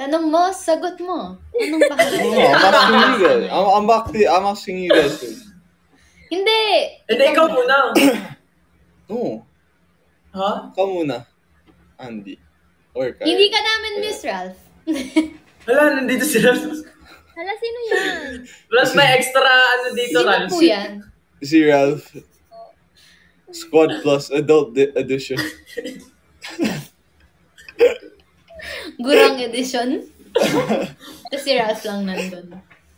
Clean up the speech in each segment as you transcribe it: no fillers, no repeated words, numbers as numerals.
Tanong mo, sagot mo. Anong pangalan? I'm asking you guys. Hindi. Hindi, ikaw muna. No. Ha? Ikaw muna. Andy. Or Kyle. Hindi ka namin Miss Ralph. Hala, nandito sila. Hala, sino yan? Plus may extra dito, Sino po yan? Si Ralph. Squad Plus Adult Edition. Gurang edition. Tapos si Ralph lang nandun.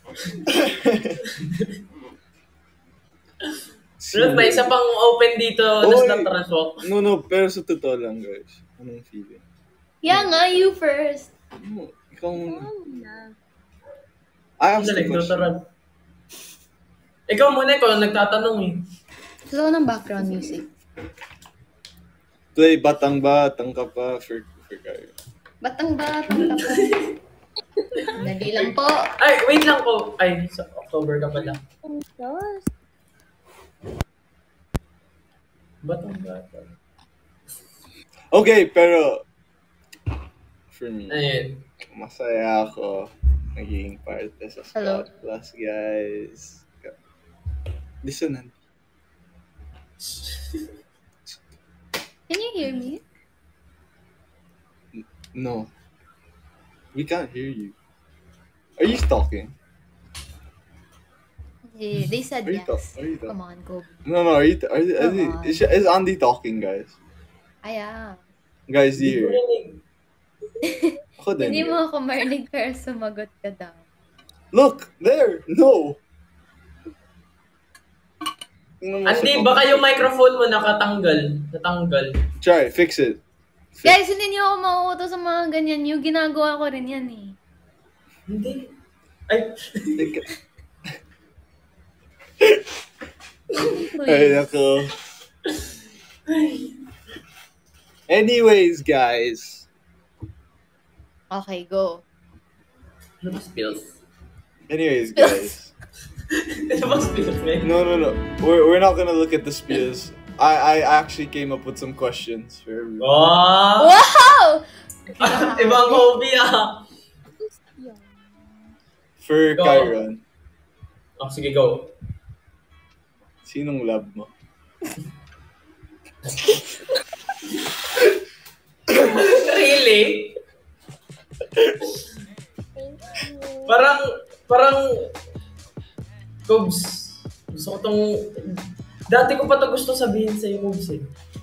Plus may isa pang open dito. That's not transwalk. No, pero sa totoo lang, guys. Anong feeling? Yeah nga, you first. No, ikaw muna. I asked the question. Ikaw muna, ikaw nagtatanong eh. Gusto ko ng background music. Play Batang ka pa for Kyle. Batang ka pa. Dali lang po. Ay, wait lang po. Ay, sa October ka pala. Batang. Okay, pero for me, ayun. Masaya ako naging parte sa Squad Plus, guys. Listen. Can you hear me? No. We can't hear you. Are you stalking? They said yes. Are you Come on, go. No. Is Andy talking, guys? Aya. Guys, do you hear? Ako din. Hindi mo ako marinig pero sumagot ka daw. Look! There! No! Andy, baka yung microphone mo natanggal. Try, fix it. Guys, hindi niyo ako mauuto sa mga ganyan. Yung ginagawa ko rin yan eh. Hindi. Ay. Ay, nako. Anyways, guys. Okay, go. Ano ba spills? Anyways, guys. Ano ba spills, man? No. We're not gonna look at the spills. I actually came up with some questions for everyone. Wow! Ibang hobby ah. For Kyron. Oh, sige, go. Sinong love mo? Really? Parang Cubs. Gusto ko tong dati ko pa to gusto sabihin sa iyo, Cubs eh.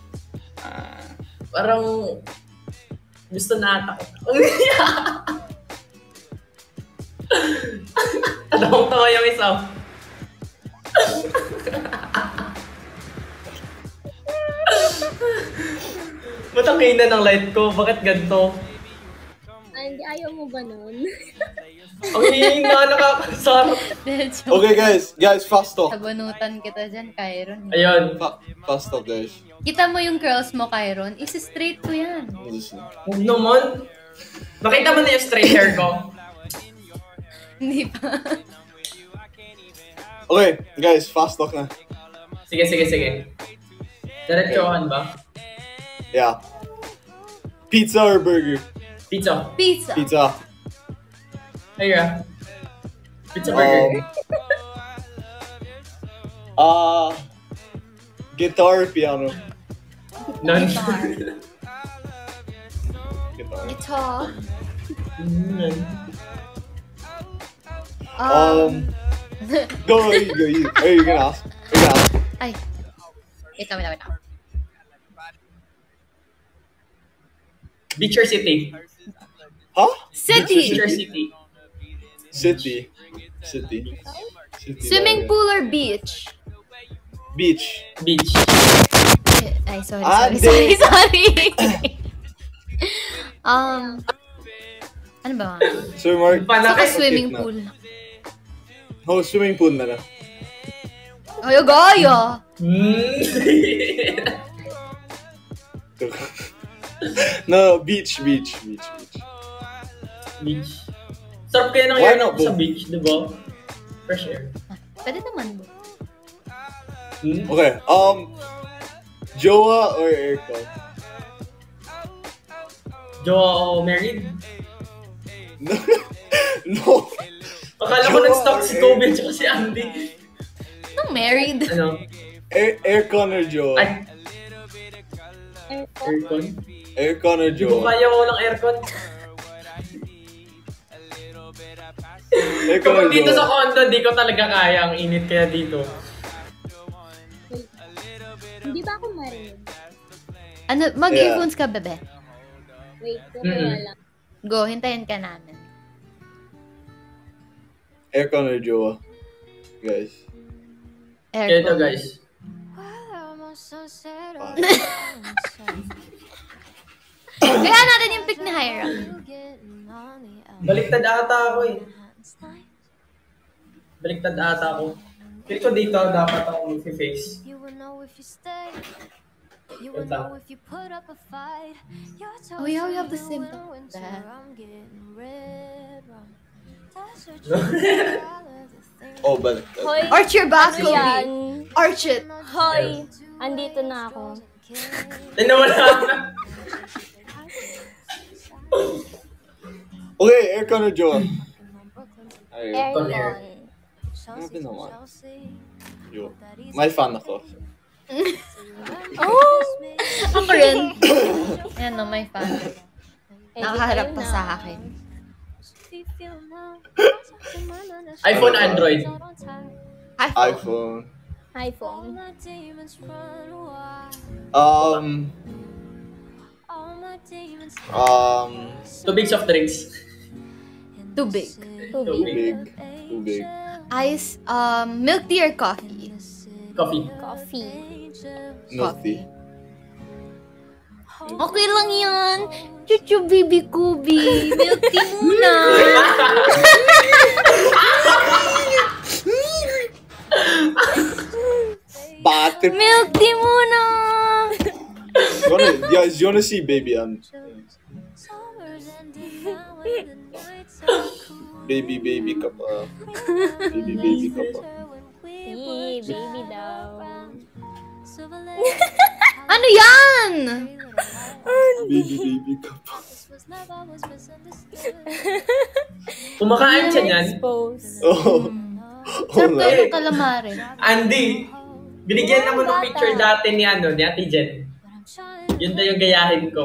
Parang gusto na ata ko. Tawa yung isa. Ba't ang hina ng light ko? Bakit ganito? Hindi, ayaw mo ba nun? Ang hina, nakakasarap. Okay, guys, fast talk. Sabunutan kita dyan, Kyron. Ayun. Fast talk, guys. Kita mo yung curls mo, Kyron? Isi-straight ko yan. Huwag naman. Nakita mo na yung straight hair ko? Hindi pa. Okay, guys, fast talk na. Sige. Diretsohan ba? Yeah. Pizza or burger? Pizza. Ayun. Pizza burger. Guitar or piano? None. Guitar. Go. Are you gonna ask? Ay. Wait lang. Beach or city? Huh? City. Beach or city? City. Swimming pool or beach? Beach. Ay, sorry. Ano ba? Sir Mark? Saka swimming pool. Oh, swimming pool na lang. Ay, gaya! No, beach. Sarap kaya ng air sa beach, di ba? Fresh air. Pwede naman mo. Okay, jowa or aircon? Jowa o married? No. Akala ko nag-stop si Kobe at saka si Andy. No, married. Ano? Aircon or Jowa? Ay, Aircon. aircon? Aircon or Di ko Jowa? kaya walang aircon. Aircon or Kapag dito sa Jowa? condo, di ko talaga kaya. Ang init kaya dito. Wait. Hindi ba ako marinig? Ano, mag-earphones ka, bebe? Wait, wala lang. Go, hintayin ka namin. Aircon or Jowa? Guys. Kaya ito Aircon. guys. Kaya natin yung pick ni Hyra. Baliktad ata ako eh. Baliktad ata ako. Feel ko dito dapat ako mag-face. Wait lang. Oh yeah, we have the same. Oh, but Hoy, Arch your back, ano yan? Kobe. Arch it. Hoy, andito na ako. Ay, nawala na. okay, aircon or Jowa? Ay, Aircon. grabe naman. Yo. May fan ako. Oh! Ako rin. Ayan no, may fan. Nakaharap pa Ayun sa na. akin. iPhone, Android. iPhone. iPhone. iPhone. Too big soft drinks. Too big. Too Too big. big. Too big. Ice, milk tea or coffee? Coffee. Coffee. Milk tea. Okay lang yan. Chuchu baby Kobe. Milk tea muna. Bate. Milk tea muna. You wanna see baby? Baby ka pa. Baby ka pa. Baby daw. Ano yan? Baby ka pa. Kumakain siya niyan. Expose. Oh. Sarap Oh, kayo ng calamari. Andy, binigyan naman ng picture dati ni ni Ate Jen. Yun daw yung gayahin ko.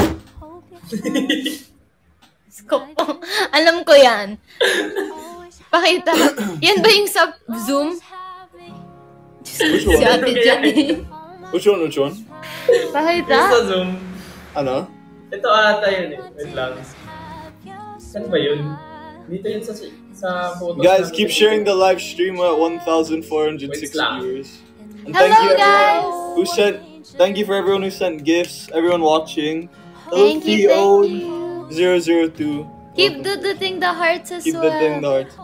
Alam ko yan. Pakita. Yan ba yung sa Zoom? Which Si one? Ate Jen eh. Which one? Pakita. Yung sa Zoom. Ano? Ito ata yun eh. Wait lang. Saan ba yun? Dito yun sa photos. Guys, namin. keep sharing the live stream at 1,406 Wait lang. viewers. And Hello, guys. Thank you for everyone who sent gifts, everyone watching. Thank you, thank you. 002. Keep duduting the hearts as Keep the thing well. north.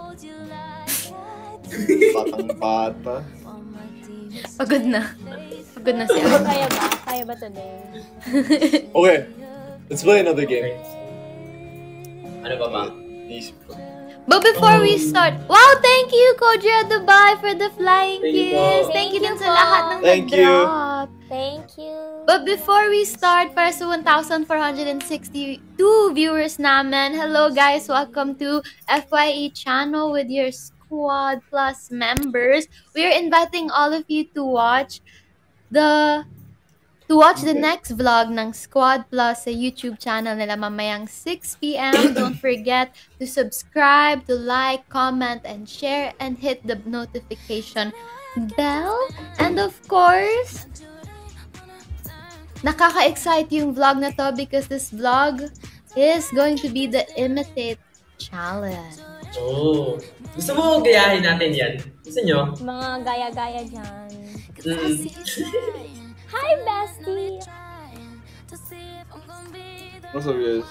Batang bata. Pagod na. Pagod na si Ate. Kaya ba? Kaya ba today? Okay, let's play another game. Ano ba ba? Easy. But before we start, wow, thank you, Kodria Dubai, for the flying Thank you kiss. po. Thank you din Thank sa you lahat po. ng Thank you. nag-drop. Thank you. But before we start, para sa 1,462 viewers namin, hello guys, welcome to FYE channel with your Squad Plus members. We are inviting all of you to watch the next vlog ng Squad Plus sa YouTube channel nila mamayang 6 p.m. Don't forget to subscribe, to like, comment, and share, and hit the notification bell. And of course, nakaka-excite yung vlog na to because this vlog is going to be the Imitate Challenge. Oh. Gusto mo gayahin natin yan? Gusto nyo? Mga gaya-gaya dyan. Mm. Hi, bestie! What's up, guys?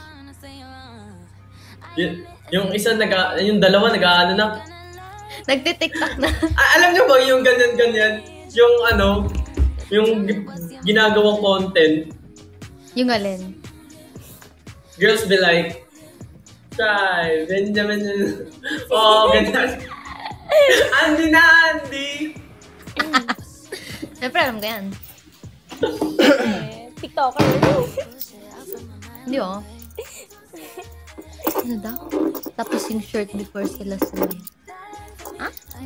Yung isa yung dalawa nag-aano na. Nagtitiktok na. Alam nyo ba yung ganyan-ganyan? Yung yung ginagawang content, Yung alin? girls be like, Try, Benjamin. Oh, ganyan. Andy na, Andy! Siyempre, alam ko yan. TikToker. Hindi oh. Ano daw? Tapos yung short before sila sumay. Ha?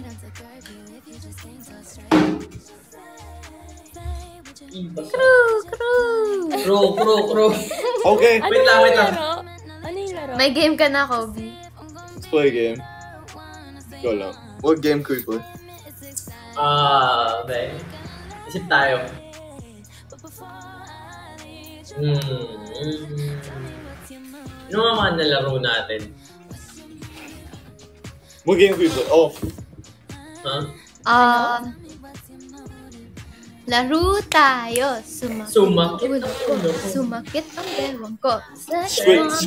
Crew. Okay, Ano Wait lang. yung laro? Ano yung laro? May game ka na, Kobe. let's play a game. Go lang. What game could we play? Okay. Isip tayo. Ano nga mga nalaro natin? What game could we play? Oh, Huh? Laro tayo. Sumakit ulo ang ko. ulo ko. Sumakit ang bewang ko. Switch.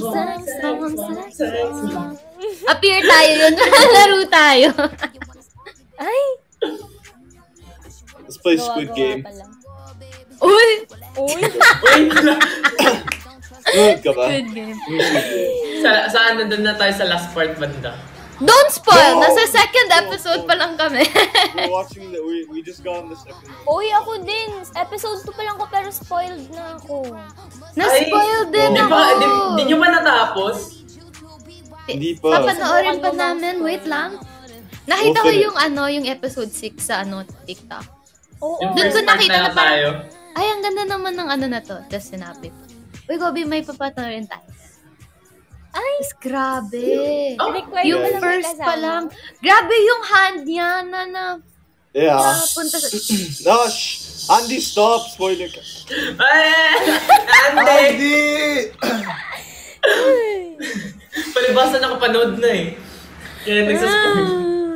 Appear tayo yun. Laro tayo. Ay! let's play Squid gawa-gawa Game. pala. Uy! Uy! Wait lang. Good ka ba? Good game. Saan nandun na tayo sa last part banda? Don't spoil! No! Nasa second episode pa lang kami. We're watching we just got on the second one. Uy, ako din. Episode 2 pa lang ko pero spoiled na ako. Na-spoil din Di ako. ba, di nyo ba natapos? Hindi pa. Papanoorin pa namin. Wait lang. Nakita ko Okay. yung episode 6 sa TikTok. Oo. Yung Dun ko first part nakita na na parang- tayo. Ay, ang ganda naman ng na to. Tapos sinabi ko, uy, Gobi, may papanoorin tayo. Ay! Is grabe. Required Yung pa lang may first pa kasama. lang. Grabe yung hand niya na Yeah. punta sa... No, shh. Andy, stop. Spoiler ka. Ay! Andy! Andy! Palibasa nakapanood na eh. Kaya nagsaspoil.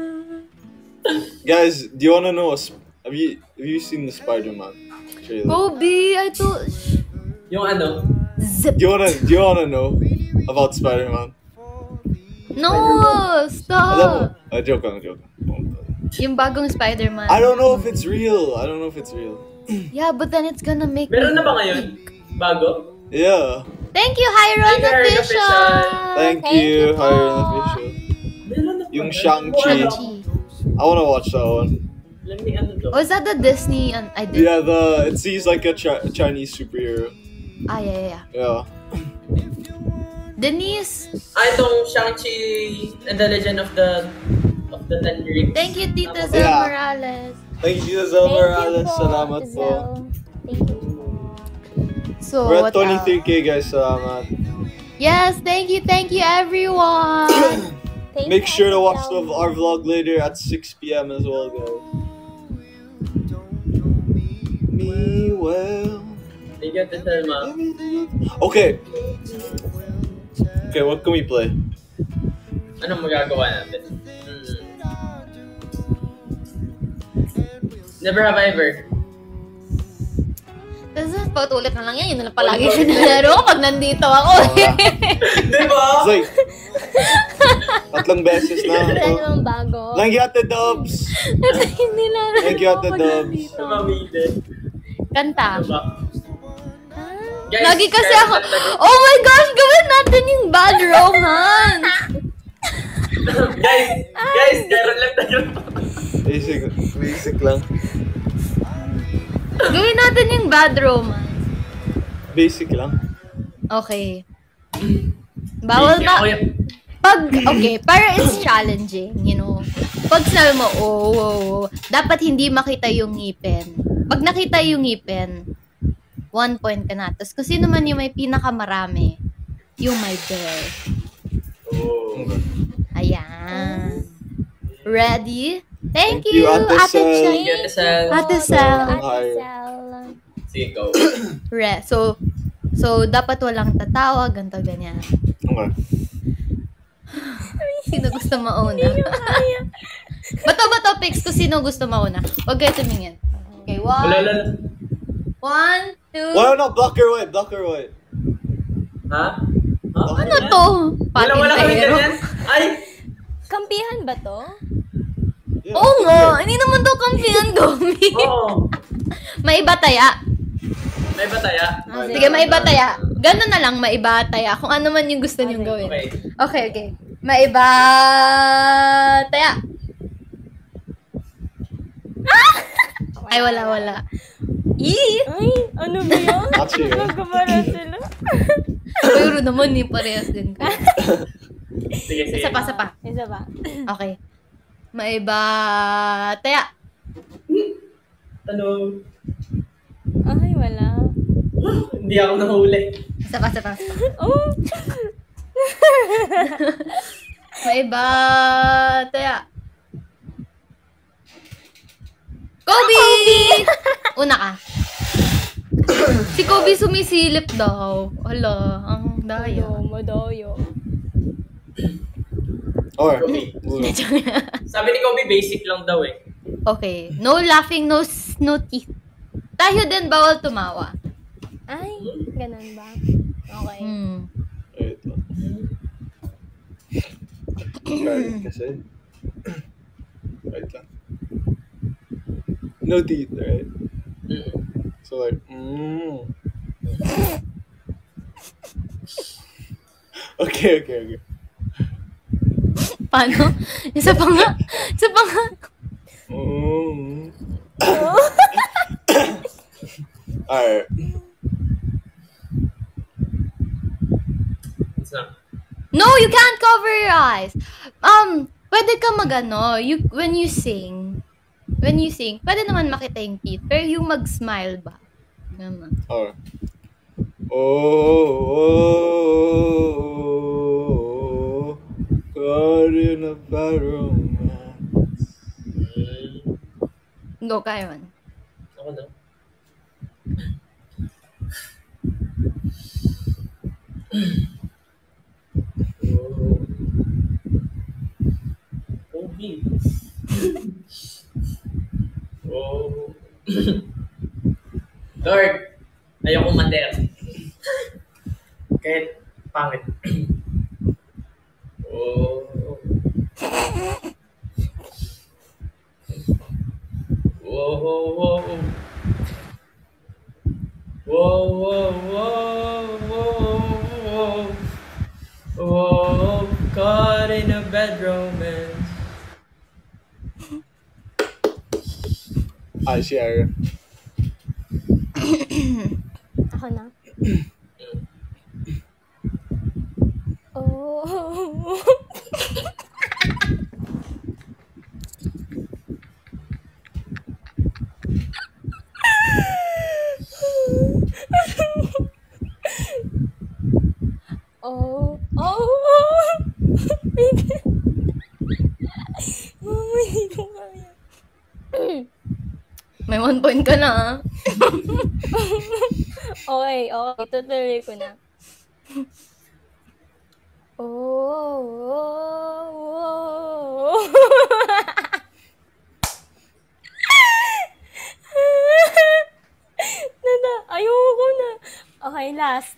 Guys, do you wanna know have you seen the Spider-Man trailer? Gobi, I told... Yung ano? Zip. Do you wanna know about Spider-Man? No! Alam mo? Stop! Joke lang. Yung bagong Spider-Man. I don't know if it's real. Yeah, but then it's gonna make Meron me... na ba ngayon? Bago? Yeah. Thank you, Hyron Thank you, Hyron Official! Thank Thank you, you po. Hiram Official. Meron na ba? Yung Shang-Chi. Shang-Chi. I wanna watch that one. Let me ano to? Oh, is that the Disney? I did. Yeah, it seems like a Chinese superhero. Ah, yeah. Yeah. Denise! Itong Shang-Chi and the Legend of the Ten Rings. Thank you, Tita Zel Yeah. Morales. Thank you, Zel Thank you Morales. po, Salamat po. Giselle. Thank you. So, We're what at 23k, guys. Salamat. Yes, thank you, everyone! Thank Make you, sure to watch Giselle. our vlog later at 6 p.m. as well, guys. Me well. Thank you, Telma. Okay. Okay, what can we play? Anong magagawa natin? Never have I ever. Tapos, pautulit na lang yan. Yun na lang palagi sinalaro ko pag nandito ako. Diba? It's like, tatlong beses na. Wala namang bago. Thank you, Ate Dubs. Hindi laro Thank you, Ate pag Dubs. nandito. Tumamide. Kanta. Diba? Lagi kasi guys, ako, oh my gosh, gawin natin yung bad romance. guys, Karen lang tayo. Basic lang. Gawin natin yung bad romance. Basic lang. Okay. Bawal Ako ba? yung- Okay, para it's challenging, you know. Pag sinabi mo, dapat hindi makita yung ngipin. Pag nakita yung ngipin, 1 point ka na. Tapos kung sino man yung may pinakamarami, yung may bear. Oh. Ayan. Ready? Thank Thank you, you, Ate Ate Sel. Chay. Thank you, Ate Sel. Ate Sel. Ate Sel. Sige, go. So, dapat walang tatawa, ganto ganyan. Okay. Sino gusto mauna? Bato, picks kung sino gusto mauna. Huwag kayo tumingin. Okay, Wala. 1, 2... Well, no, black or white. Ha? Ano to? Wala kami Patintero? ganyan. Ay! Kampihan ba to? Yeah. Oo nga, hindi naman to kampihan, Gomi. Oo. May iba taya. May bataya. Sige, may iba taya. Ganun na lang, may iba taya. Kung ano man yung gusto niyong gawin. Okay. Okay. May iba taya. Ay, wala. Ay, ano ba yun? Actually, Nagkabara sila. Pero naman eh, parehas din ko. Sige, sige. Isa pa. Isa ba? Okay. May ba... Taya. Ano? Ay, wala. Hindi ako nahuli. Isa pa. Oh! May ba... Taya. Kobe! Una ka. Si Kobe sumisilip daw. Hala, ang daya. Madoyo. Or, Sabi ni Kobe, basic lang daw eh. Okay. No laughing, no teeth. Tayo din bawal tumawa. Ay, ganun ba? Okay. wait lang. Galit kasi. Wait lang. No teeth, right? So like, Okay. Paano? Isa pa nga. Alright. It's not. No, you can't cover your eyes. Pwede ka when you sing, pwede naman makita yung teeth, pero yung mag-smile ba? Naman. Alright. Caught in a bad romance. Go kayo man. Ako daw. Kobe. Lord, ayoko mater. Kahit pangit. Caught in a bad romance. I share. Ako na. Oh. Oh. Mama, hindi ko kaya. May 1 point ka na, ha? Okay. Tutuloy ko na. Ayoko na. Okay, last.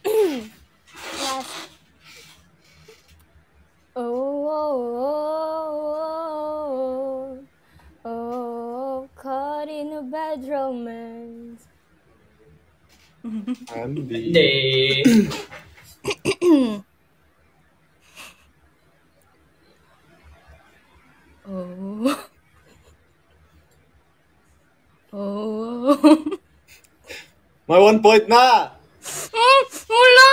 Caught in a bad romance. Andy. Hindi. May 1 point na! Wala!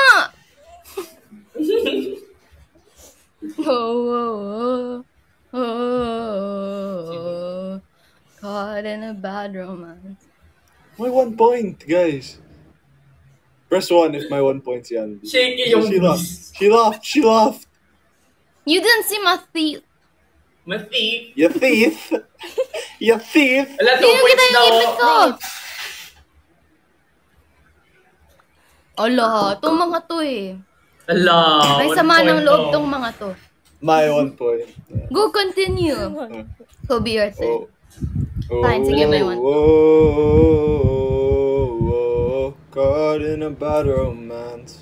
Caught in a bad romance. May 1 point, guys. Press 1 if may 1 point si Andy. Shaky yung She laughed. You didn't see my teeth. Mati. You thief. You thief. Wala, 2 Tingnan points kita na yung ako. ipit ko. Ala, itong mga to eh. Ala, May 1 sama point ng loob to. tong mga to. May 1 point. Go, continue. Kobe, your turn. Fine, sige, may 1. Caught in a bad romance.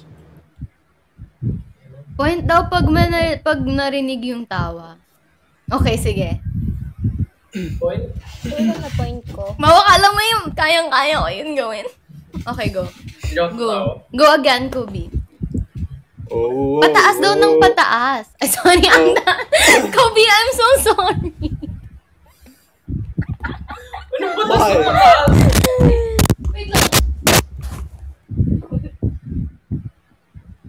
Point daw pag narinig yung tawa. Okay, sige. Point? Ito na point ko. Mawakala mo yung kayang-kaya ko yun gawin. Okay, go. Joke Go. ako. Go again, Kobe. Oh, Pataas daw ng pataas. Ay, sorry, Kobe, I'm so sorry. Ano ba ito? Why? Wait lang.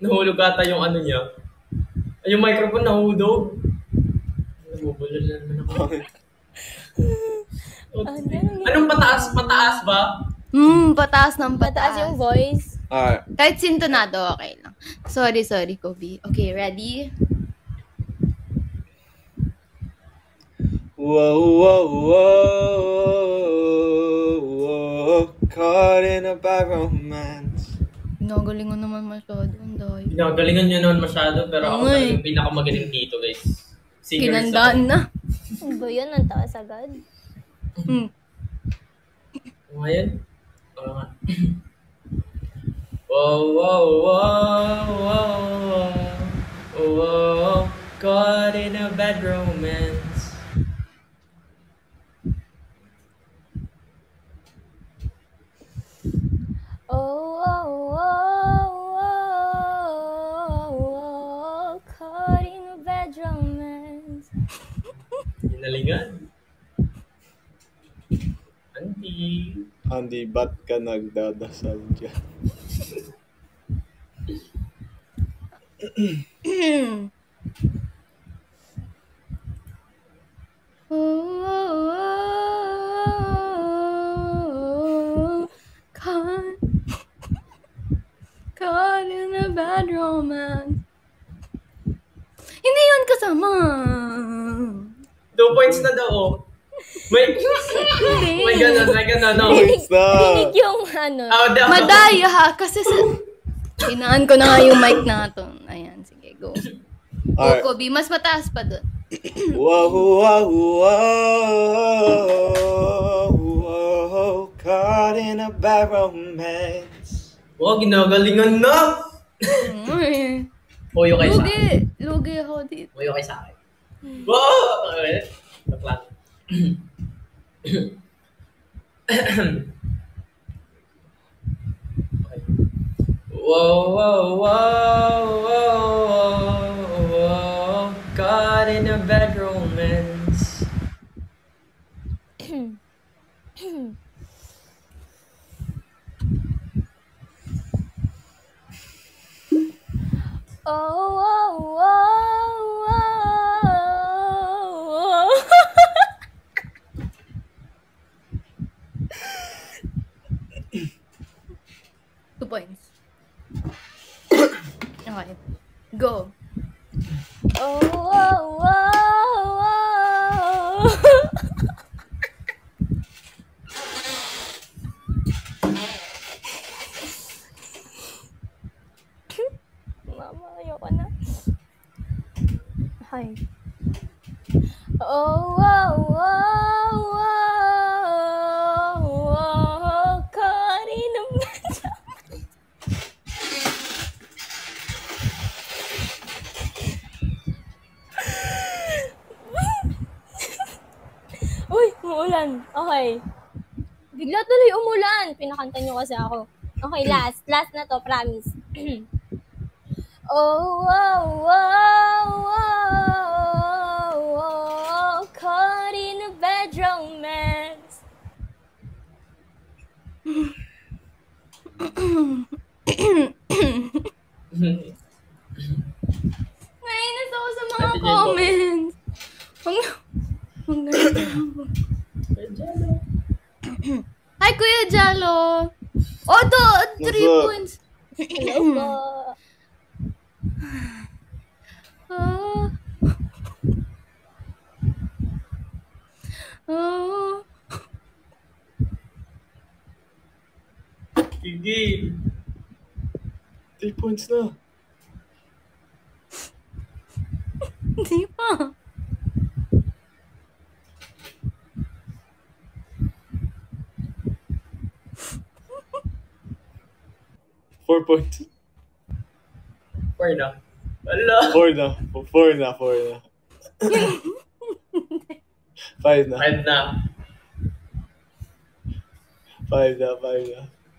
Nahulog ata yung ano niya. Ay, yung microphone nahulog. Nabubulol na naman ako. Anong pataas? Pataas ba? Pataas ng Mataas yung voice. Alright. Kahit sintonado, okay lang. Sorry, Kobe. Okay, ready? Whoa, whoa, whoa, whoa, caught in a bad romance. Ginagalingan naman masyado. Ang dahil. Pinagalingan niya naman masyado, pero ako Uy. talaga yung pinakamagaling dito, guys. Singers Kinandaan na. Ano ba yun? Ang taas agad. Ngayon? Whoa, whoa, whoa, whoa, whoa, caught in a bad romance. Oh, oh, oh, oh, oh, caught in a bad romance. Hinalingan. Auntie. Andy, ba't ka nagdadasal dyan? Caught in a bad romance. Hindi yun kasama. 2 points na daw, oh. May ganon, no. Points na! Dinig yung ano. Daw. Madaya ha, kasi hinaan ko na nga yung mic natin. Ayan, sige, go. Alright. Kobe, mas mataas pa dun. Whoa, whoa, whoa, whoa, caught in a bad romance. Oh, ginagalingan na! Huyo kayo sa akin. Lugi ako dito. Huyo kayo sa akin. Wow! Okay. Bakla. Whoa, whoa, whoa, whoa, whoa, caught in a bad romance. Oh, oh, oh, oh, oh. 2 points. Okay. Go. Oh, oh, oh, oh. Mama, ayoko na. Hi. Oh, oh, oh, oh, oh, caught in a bad Uy, umuulan. Okay. Bigla tuloy umulan. Pinakanta niyo kasi ako. Okay, last. Last na to, promise. Oh, oh, oh, oh, oh, caught in a bad romance. Nainis ako sa mga Ate Jen po. comments. Huwag na. Hi, Kuya Jalo. Oh, 3 What's up? points. Hello po. Oh. Oh. Gigi. 3 points na. Hindi pa. Four points. 4 na. Wala. Four na. 5 na. 5 na. 5 na.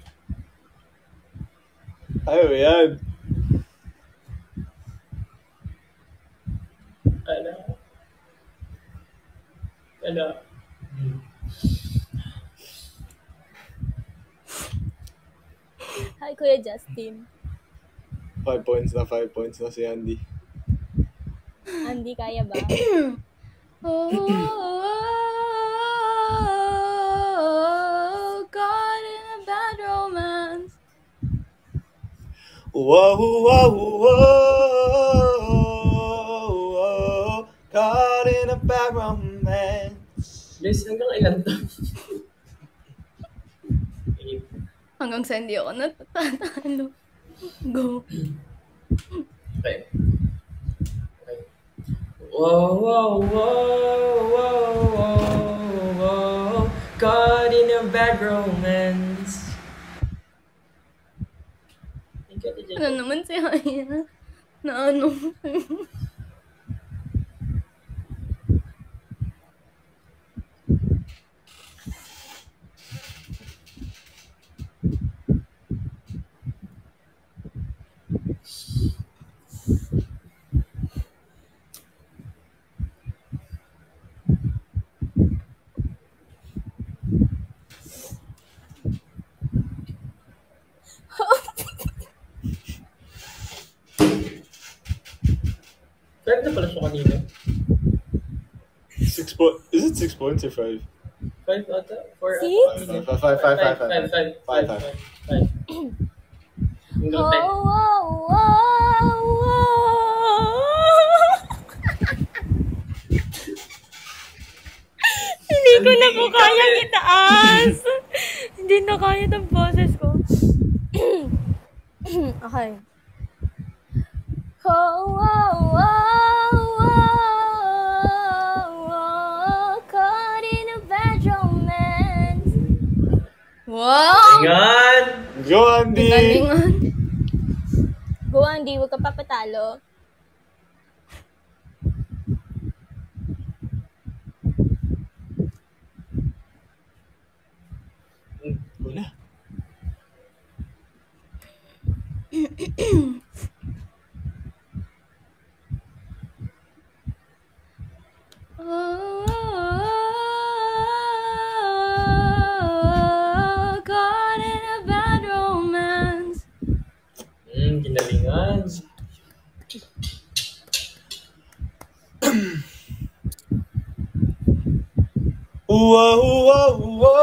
Ayaw yan. Wala. Hi, Kuya Justin. 5 points na si Andy. Andy, kaya ba? Oh, caught in a bad romance. Whoa, whoa, whoa, caught in a bad romance. Guys, hanggang ilan to? Hanggang sa hindi ako natatalo. Go. Okay. Whoa, whoa, whoa, whoa, whoa, whoa, caught in a bad romance. Ano naman si Haya? Na ano? Five na pala siya kanina. 6 points. Is it 6 points or 5? 5 ata? 4 Six? ata? 5. Hanggang 10. Hindi ko na po kayang itaas. Hindi na kaya ng boses ko. Okay. Caught in a bad romance. Wow! Ingat! Go, Andy! Galingan. Go, Andy, huwag ka papatalo. Wala. Oh, caught in a bad romance. Ginalingan. Whoa, whoa,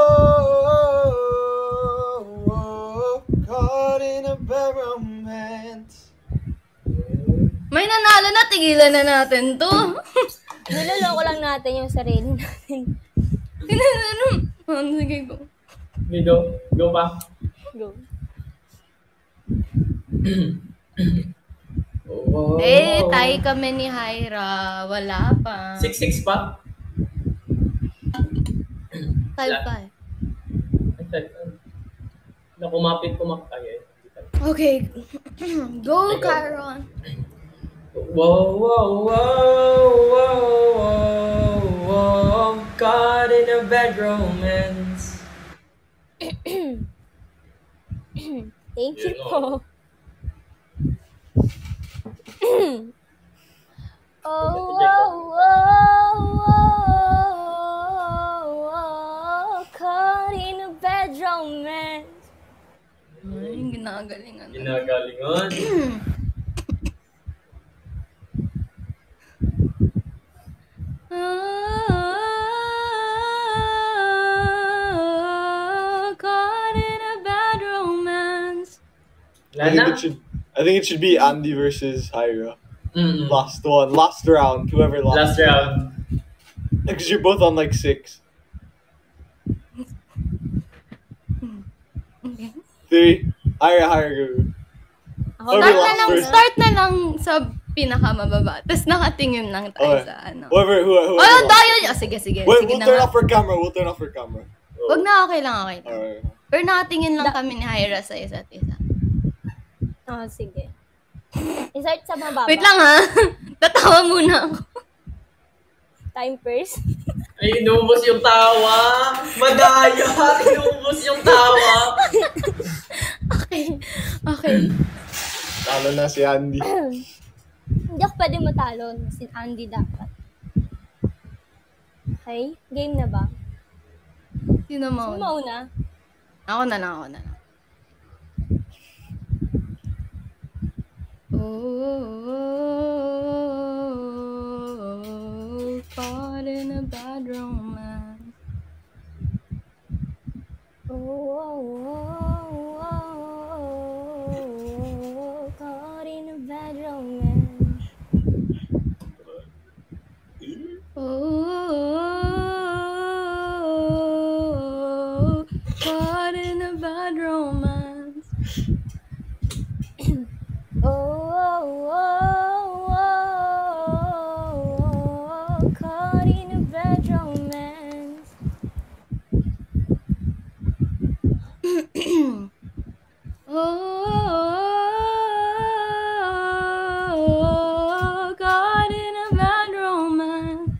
whoa, caught in a bad romance. May nanalo na, tigilan na natin to. Niloloko lang natin yung sarili natin. Ano? Sige, go. Okay, go. Go pa. Go. Oh, Tayo kami ni Hyra. Wala pa. 6-6 pa? 5-5. Ay, na kumapit kumakaya. Okay. Go, Caron. Whoa, whoa, whoa, whoa, whoa, whoa, caught in a bad romance. Thank you po. Caught in a bad romance. Ay, ginagalingan. Ginagalingan. Caught in a bad romance. Lana? I think it should be Andy versus Hyra. Mm-mm. Last round, whoever lost. Last round. Because you're both on like 6. 3. Hyra, go. Start na lang sa pinakamababa. Tapos nakatingin lang tayo Okay. sa ano. Whoever Oh, lost. tayo! Sige. Wait, Sige we'll na turn nga. off our camera. Wag na, okay lang. Alright. Pero nakatingin lang kami ni Hyra sa isa't isa. Oh, sige. Insert sa mababa. Wait lang ha. Tatawa muna ako. Time first. Ay, inubos yung tawa. Madaya. Inubos yung tawa. Okay. Talo na si Andy. Hindi ako pwede matalo. Si Andy dapat. Okay? Game na ba? Sino Sino mauna? mauna? Ako na lang. Oh, caught in a bad romance. Caught in a bad romance. Oh, caught in a bad romance. Caught in a bad romance. Oh, caught in a bad romance.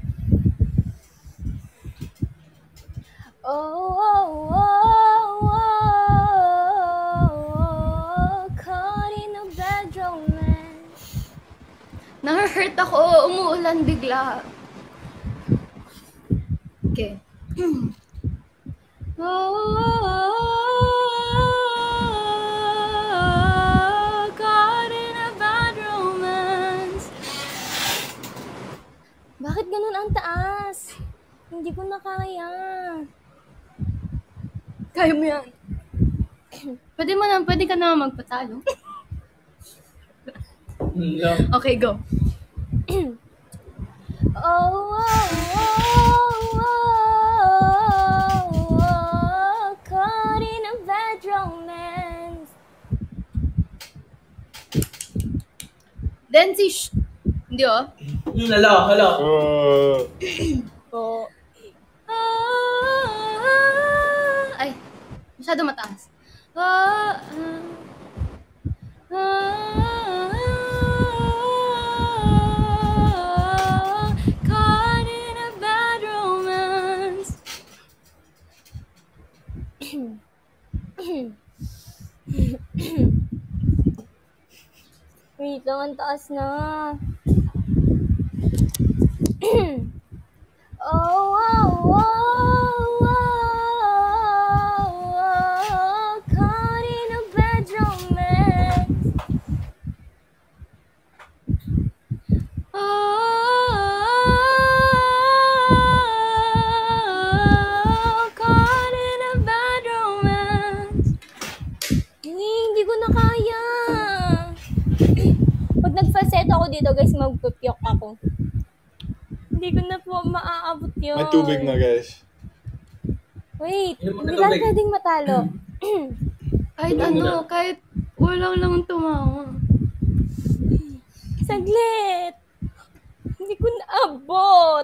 Caught in a bad romance. Na-hurt ako. Umuulan bigla. Okay. Oh, caught in a bad romance. Bakit ganun ang taas? Hindi ko na kaya. Kaya mo yan. Pwede ka na magpatalo. No. Okay, go. Caught in a bad romance. Then si Hindi oh. Hala. Oh. Ay, masyado mataas. Caught in a bad romance. Wait lang, ang taas na. Caught in a bad romance. Caught in a bad romance. Hindi ko na kaya. Pag nag-falsetto ako dito, guys, magpupyok ako. Hindi ko na po maaabot yun. May tubig na, guys. Wait, Inom hindi ka ba tubig. pwedeng matalo? Kahit Wala ano, muna. kahit walang lang tumawa. Saglit! Hindi ko naabot.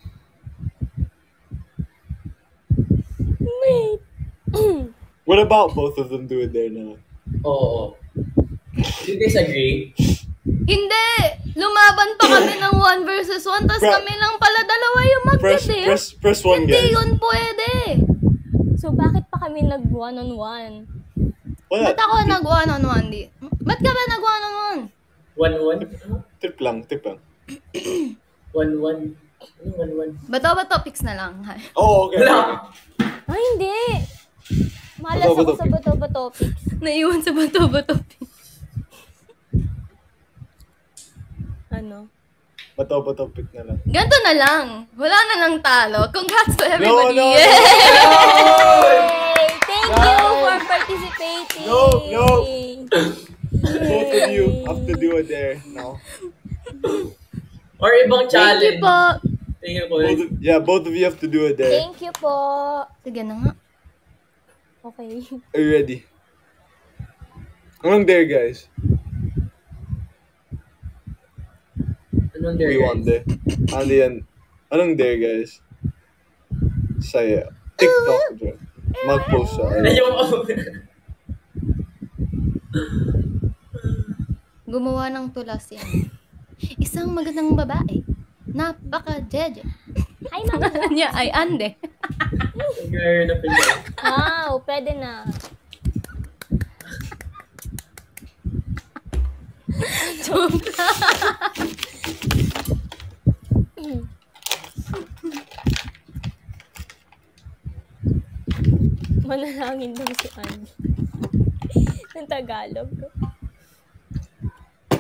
Wait. What about both of them do it there now? Oo. Do you guys agree? Hindi! Lumaban pa kami ng 1 versus 1, tapos Pra- kami lang pala dalawa yung mag-dip. Press one, Hindi guys. yun pwede. So, bakit pa kami nag-one-on-one? Wala. Ba't ako nag-1-on-1 di? Ba't ka ba nag-1-on-1? 1-1? Ano? Tip lang. 1-1? Ano 1-1? Bato topics na lang. Oh, okay. Wala! Ay, hindi. Malas Bato-bato ako sa bato-bato topics. Naiwan sa bato. Ano? Bato topic na lang. Ganto na lang. Wala na lang talo. Congrats to everybody. No. Yeah! Yay! Thank you for participating. No. Both of you have to do it there now. Or ibang Thank you challenge. po. Thank you po. Both of you have to do it there. Thank you po. Sige na nga. Okay. Are you ready? Anong there, guys? Anong there, We guys? want there. Ano yan? Anong there, guys? Saya. TikTok dyan. Mag-post sa Ano yung... Gumawa ng tulas yan. Isang magandang babae. Napaka-jeje. Hi, mama. Pangalan niya ay Ande. Girl na pala. Wow, pwede na. Manalangin daw si Andy. Ng Tagalog.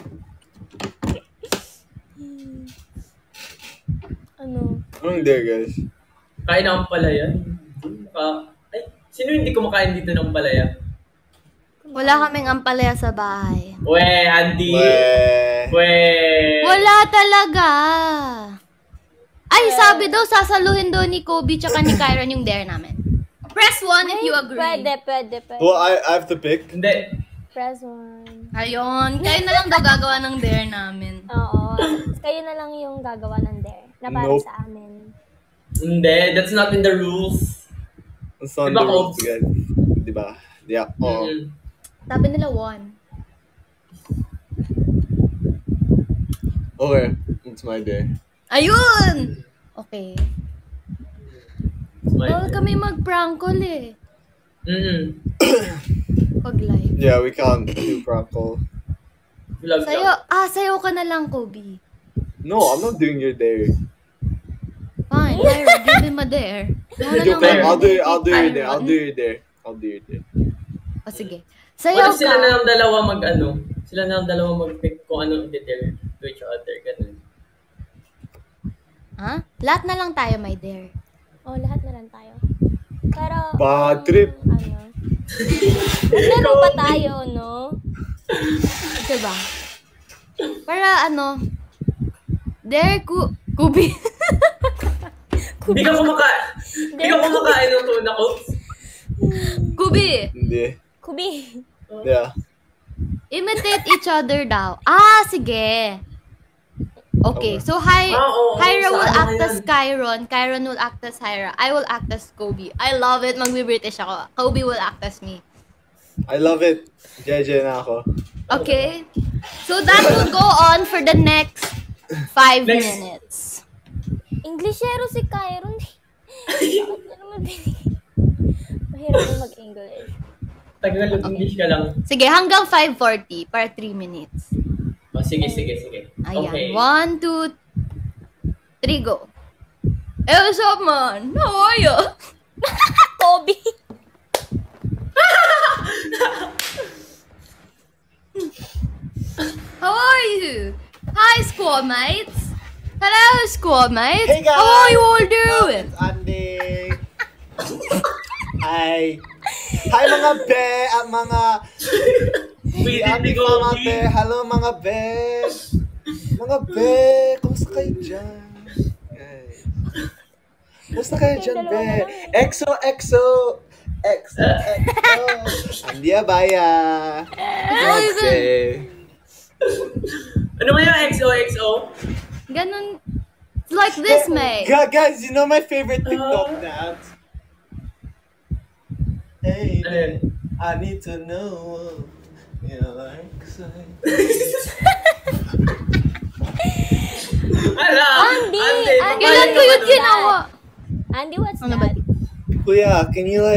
Anong dare, guys? Kain ng palaya. Ay, sino hindi kumakain dito ng palaya? Wala kaming ampalaya sa bahay. We, Andy. Weh. We. Wala talaga. Ay, sabi daw, sasaluhin daw ni Kobe tsaka ni Kyron yung dare namin. Press 1 if you agree. Pwede. Well, I have to pick. Hindi. Press 1. Ayun, kayo na lang daw gagawa ng dare namin. Oo. Kayo na lang yung gagawa ng dare na para Nope. sa amin. Hindi, that's not in the rules. It's on Diba, the rules Cobes? again. Diba? Yeah. Oh. Mm-mm. Sabi nila 1. Okay. It's my day. Ayun! Okay. It's my Bawal turn. kami mag-prank call eh. Mm-mm. Pag live. Yeah, we can't do prank call. Vlog Sayo ka na lang, Kobe. No, I'm not doing your dare. Fine, Kyron, give him a dare. Joke lang. I'll do your dare. I'll do your dare. O sige. What Sayaw if sila na ka. lang dalawa Sila na lang dalawa mag-pick kung ano i-dare to each other. Ganun. Ha? Lahat na lang tayo may dare. Oh, lahat na lang tayo. Pero, Bad trip. ano? Maglaro pa tayo, no? Diba? Para ano, dare Kobe. Hindi ka kumakain ng tuna ko. Kobe, Hindi. Kubi. Yeah. imitate each other daw. Sige. Okay, so oo, Hyra will sana act yan. as Kyron will act as Hyra, I will act as Kobe. I love it, magbi-British ako. Kobe will act as me. I love it. JJ na ako. Okay? So that will go on for the next 5 Next. minutes. Englishero si Kyron. Bakit na naman mahirap na mag-English. Tagalog English ka lang. Sige, hanggang 5:40 para 3 minutes. Sige. Ayan. Okay. 1, 2, 3, go. Hey, what's up, man? How are you? Kobe. How are you? Hi, squad mates. Hello, squad mates. Hey, guys. How are you all doing? It's Andy. Hi. Hi mga be at mga Wait, Andy hindi ko mga be. Hello mga be. Mga be, kumusta kayo dyan? Guys. Kumusta kayo dyan, be? EXO. Andy Abaya. Namaste. Ano ba yung XOXO? Ganun. It's like this, mate. Guys, you know my favorite TikTok dance? Hey, Ayun. I need to know. You like Ala! Andy! Kailan ko yun ginawa? Andy, what's Ano ba? that? Kuya, can you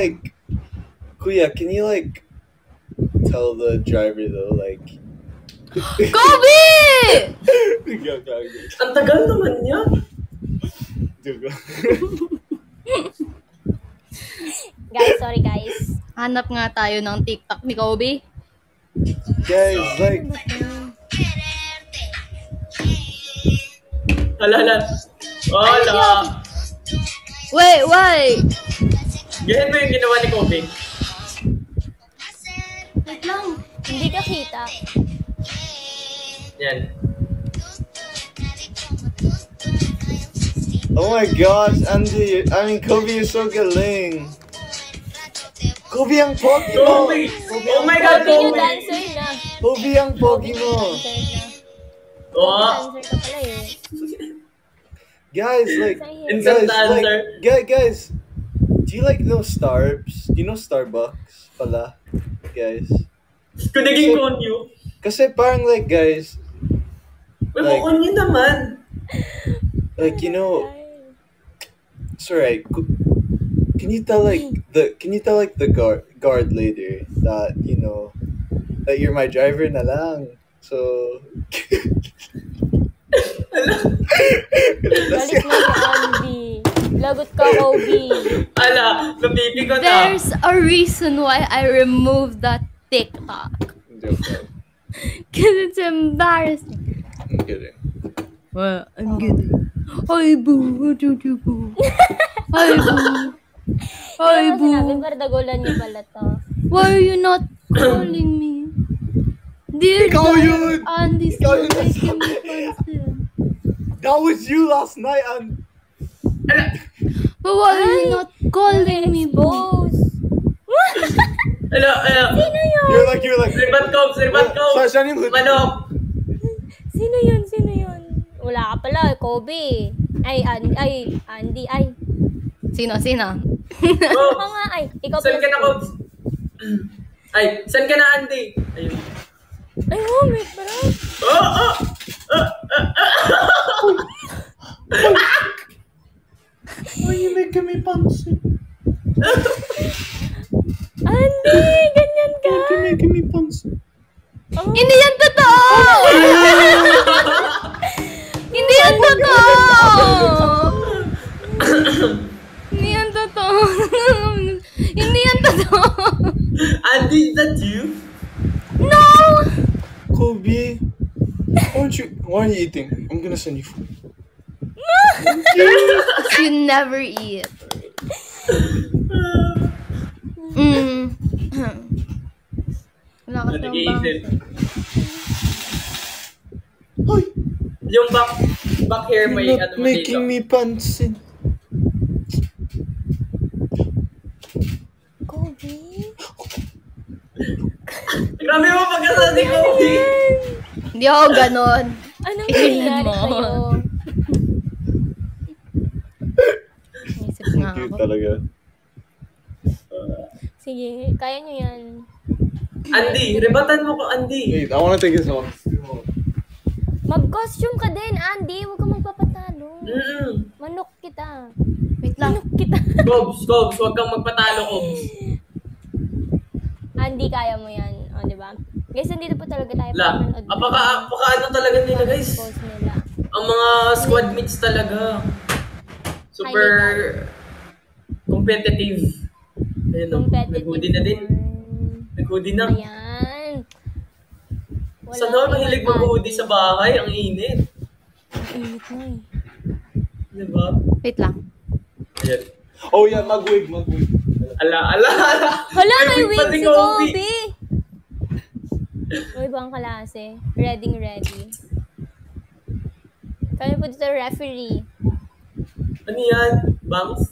tell the driver though, like Kobe! Ang tagal naman niya. Guys, sorry guys. Hanap nga tayo ng TikTok ni Kobe. Guys, like Ala. Wait. Ganyan mo yung ginawa ni Kobe. Wait lang. Hindi ka kita. Yan. oh my gosh, Andy, Kobe, you're so galing. Kobe ang pogi mo. Kobe! Oh my God, Kobe yung Kobe! dancer na. Kobe ang pogi mo. Dancer na. Oh, Dancer ka pala eh. Guys, like instant answer. guys, do you like know Starbs? Do you know Starbucks pala? Guys. Kung naging konyo. Kasi parang like guys, Uy, Like- konyo naman. like you know, it's alright. Can you tell like the guard lady that you know that you're my driver na lang? So Balik mo si Andy. Lagot ka, Kobe. Ala, napipi ko na. There's a reason why I removed that TikTok. Joke lang. Because it's embarrassing. I'm kidding. Well, I'm kidding. Hi, boo. What do you boo? Hi, boo. Hi, Ano sinabi? boo. Bardagulan niyo pala to. Why are you not calling me? Dear Ikaw yun! Andy, Ikaw still yun making me nasabi. pansin. That was you last night, and But why are you not calling me, boo? Boss. Hello. Sino yun? you're like. Ribat Cobes. Saan yung hood? Manok. Sino yun? Wala ka pala, Kobe. Andy. Sino? Oh, Ako nga, ikaw saan pala. ka na, Cobes? Ay, saan ka na, Andy? Ayun. Ay, oh, may parang. Oh! Why you making me pansin? Andy, ganyan ka. Why you making me pansin? Oh. Hindi yan totoo! Hindi yan totoo! Hindi yan totoo! Hindi yan totoo! Andy, is that you? No! Kobe, why are you eating? I'm gonna send you food. You never eat. Wala ka Ano pang nag-iisip? Hoy, Yung back hair may you're ano not mo dito. making me pansin. Kobe? Grabe mo pagkasa ni Kobe. Hindi ako ganon. Anong Tingnan nangyari mo. sa'yo? Isip nga Cute ako. talaga. Sige, kaya nyo yan. Andy, rebatan mo ko, Andy. Wait, I wanna take this off. Mag-costume ka din, Andy. Huwag ka magpapatalo. Manok kita. Wait lang. Manok kita. Cobes, huwag kang magpatalo, Cobes. Andy, kaya mo yan. O, di ba? Guys, nandito po talaga tayo. La, apaka ano talaga nila, guys. Post nila. Ang mga squad mates talaga. Super competitive. Ayun, no? Nag-hoodie na din. Nag-hoodie na. Ayan. Saan ako mahilig mag-hoodie sa bahay? Ang init. Ang init na eh. Diba? Wait lang. Ayan. Oh yeah, mag-wig. Ala. Hala, may wig pa si Kobe. Kobe. O, ibang klase. Ready. Kami po dito referee. Ano yan? Bangs?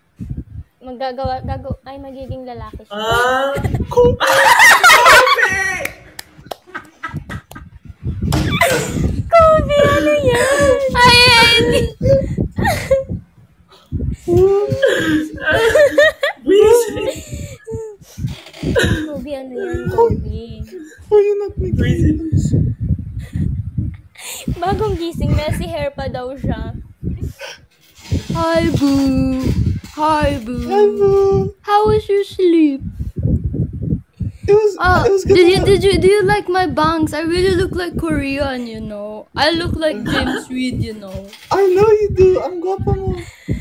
Magiging lalaki siya. Ah! Kobe, ano yan? Ay! Wisit! Kobe, ano yan, Kobe? Why you not making me pansin? Bagong gising, messy hair pa daw siya. Hi, boo. Hi, boo. Hello. How was your sleep? It was good. Do you like my bangs? I really look like Korean, you know. I look like James Reid, you know. I know you do. I'm guapa mo.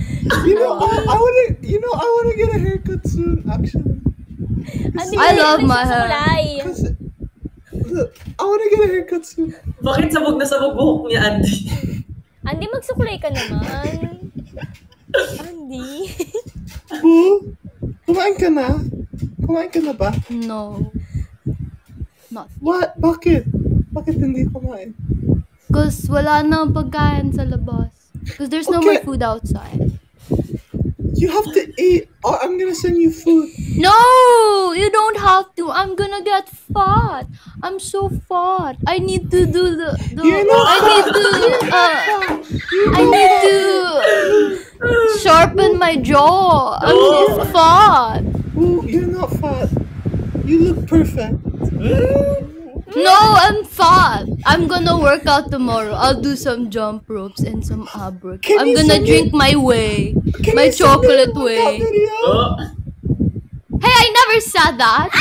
I wanna get a haircut soon, actually. Andy, I love my sa hair. kulay. Look, I wanna get a haircut soon. Bakit sabog na sabog buhok niya, Andy? Andy, magsukulay ka naman. Andy. Boo, kumain ka na? Kumain ka na ba? No. Not. What? Bakit? Bakit hindi kumain? Because wala na pagkain sa labas. Because there's no more Okay. food outside. You have to eat, or I'm gonna send you food. No! You don't have to. I'm gonna get fat. I'm so fat. I need to do the You're not I need to I need to sharpen my jaw. I'm just fat. Ooh, you're not fat. You look perfect. No, I'm fat. I'm gonna work out tomorrow. I'll do some jump ropes and some ab work. Can I'm you gonna send drink my whey. Can My you send me chocolate the workout whey. video? Oh! Hey, I never said that.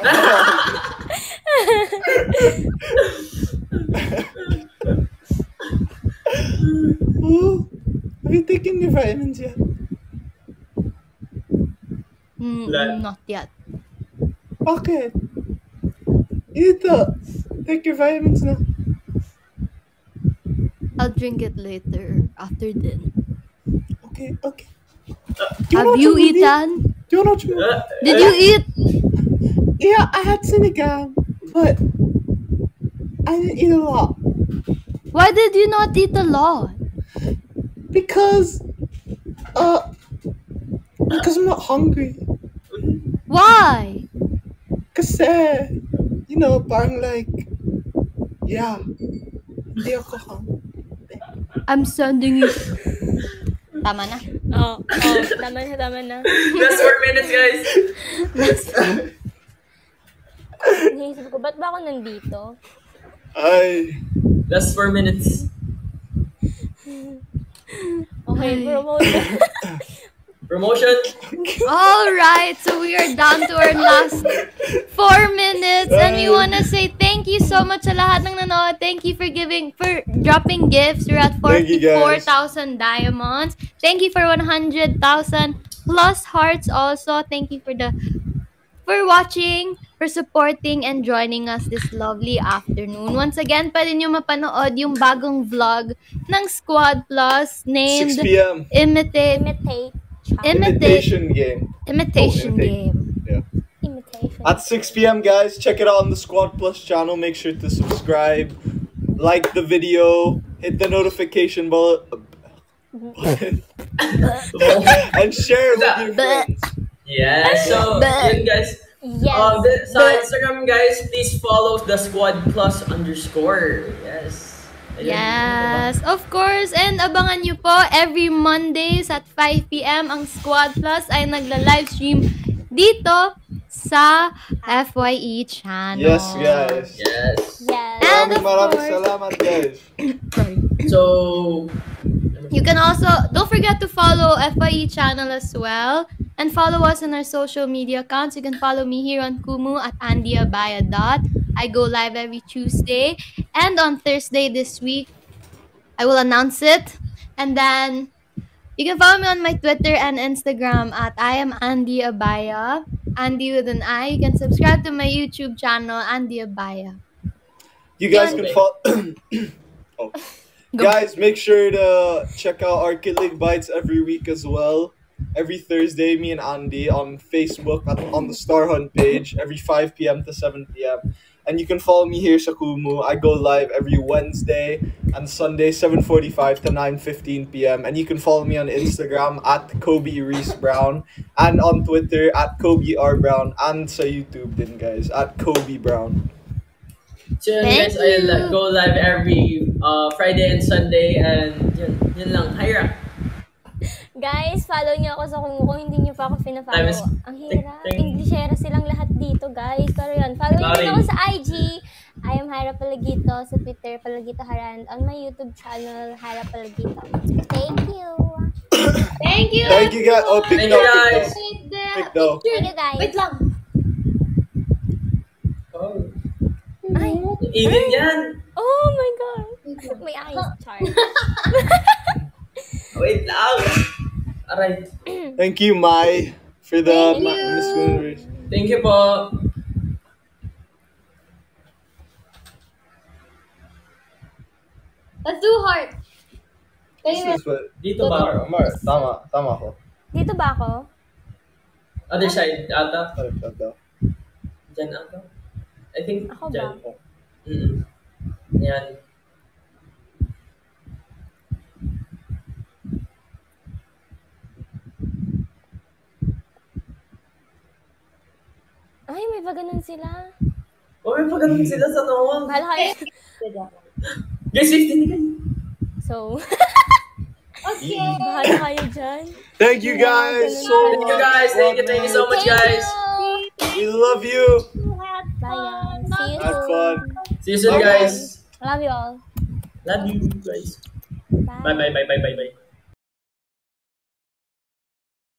Ooh, have you taken your vitamins yet? Not yet. Okay. You need to take your vitamins now. I'll drink it later after dinner. Okay. Do Have watch a you movie? eaten? Do you want to watch a movie? Did you eat? Yeah, I had Senegal, but I didn't eat a lot Why did you not eat a lot? because I'm not hungry. Why? Kasi, parang like, yeah, hindi ako hungry. I'm sending you. Tama na. Oh, tama na. Last 4 minutes, guys. Naisip ko, ba't ba ako nandito? Ay, Last 4 minutes. Okay, Ay. Promotion. All right, so we are down to our last 4 minutes, and we want to say thank you so much sa lahat ng nanood. Thank you for dropping gifts. We're at Thank you, guys. 44,000 diamonds. Thank you for 100,000 plus hearts. Also, thank you for watching, for supporting, and joining us this lovely afternoon. Once again, pwede nyo mapanood yung bagong vlog ng Squad Plus 6 named p.m. Imitation game. Imitation Oh, Game. Yeah. Imitation. At 6 p.m. guys, check it out on the Squad Plus channel. Make sure to subscribe, like the video, hit the notification button, and share with your friends. Yeah, so, yun guys. Yes. Sa Instagram, guys, please follow the Squad Plus _ Yes. Ayun. Yes, of course. And abangan nyo po, every Mondays at 5 p.m. ang Squad Plus ay nagla-livestream dito sa FYE channel. Yes, guys. Yes. Yes. And of Maraming course- salamat, guys. So, You can also, don't forget to follow FYE channel as well. And follow us on our social media accounts. You can follow me here on Kumu at AndyAbaya. I go live every Tuesday. And on Thursday this week, I will announce it. And then, you can follow me on my Twitter and Instagram at I am Andy Abaya. Andy with an I. You can subscribe to my YouTube channel, Andy Abaya. You guys Yan. can follow. Guys, make sure to check out our Kid League Bites every week as well. Every Thursday, me and Andy on Facebook on the Star Hunt page every 5 p.m. to 7 p.m. And you can follow me here sa Kumu. I go live every Wednesday and Sunday, 7:45 to 9:15 p.m. And you can follow me on Instagram at Kobe Reese Brown and on Twitter at Kobe R Brown and sa YouTube din, guys, at Kobe Brown. so yun Thank guys, I'll you. go live every Friday and Sunday, and yun lang. Hyra. Guys, follow niyo ako sa Kumu kung hindi niyo pa ako Time is- pina-follow. Ang hirap. ting. Englishera silang lahat dito, guys. Pero yun, follow niyo Sorry. din ako sa IG. I am Hira Palagito. Sa Twitter, Palagito Harand. On my YouTube channel, Hira Palagito. Thank you. Thank you! Thank you, guys. Oh, Thank you, guys. Pick though. Thank you, guys. Wait lang. Oh. Ay. Init yan. Oh my God. May eyes. Char. Wait lang. Alright. Thank you, Mai, for the Thank you. Miss Universe. Thank you po. Let's do heart. This is what. Dito ba? Tama ko. Dito ba ako? Other side ata. Sorry, daw. Diyan ata. I think Ako dyan. ba? Yan. Ay, may ba ganun sila? Oh, may pagano'n sila sa noon. Mahal kayo. Guys, 15 ka. So, Okay. bahala kayo dyan. Thank you guys so Thank you much. guys. Thank you so much, guys. We love you. Bye, guys. See you Have soon. fun. See you soon, Bye, guys. Love you all. Love you, guys. Bye. Bye.